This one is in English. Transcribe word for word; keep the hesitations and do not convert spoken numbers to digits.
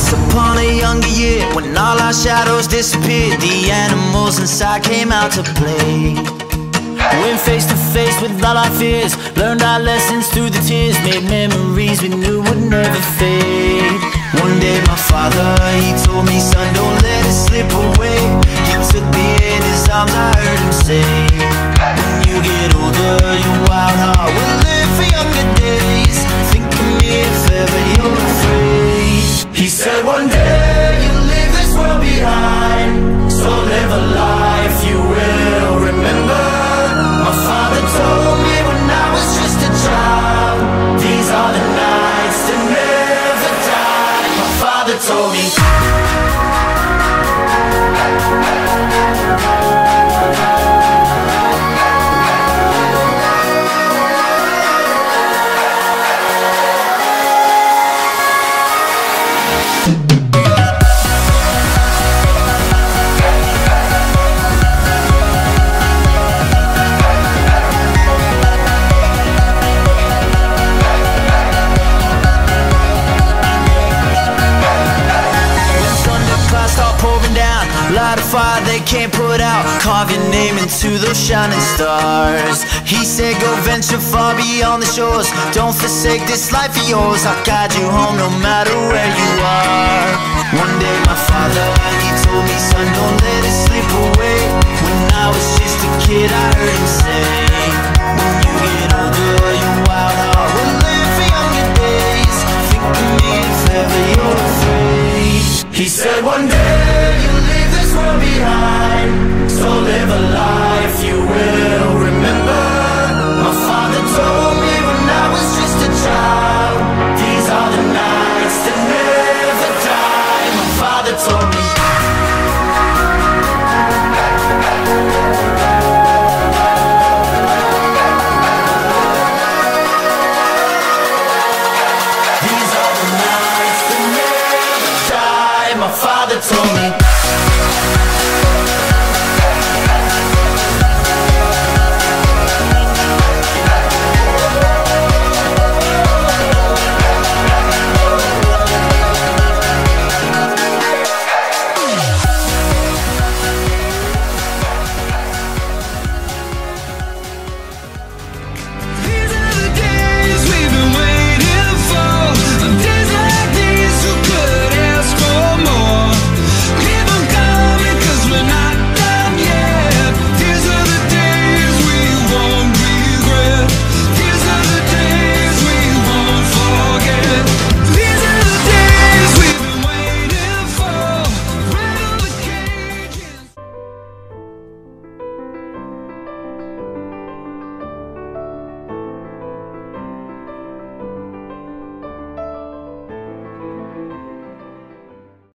Once upon a younger year, when all our shadows disappeared, the animals inside came out to play. Went face to face with all our fears, learned our lessons through the tears, made memories we knew would never fade. One day my father, he told me, son, don't let it slip away. He took me in his arms, I heard him say, when you get older, your wild heart will live for younger days. Think of me if ever you're afraid. He said one day you'll leave this world behind, so live a life you will remember. My father told me when I was just a child, these are the nights that never die. My father told me. Light a fire they can't put out, carve your name into those shining stars. He said go venture far beyond the shores, don't forsake this life of yours. I'll guide you home no matter where you are. One day my father, he told me, son, don't let it slip away. When I was just a kid I heard him say, when you get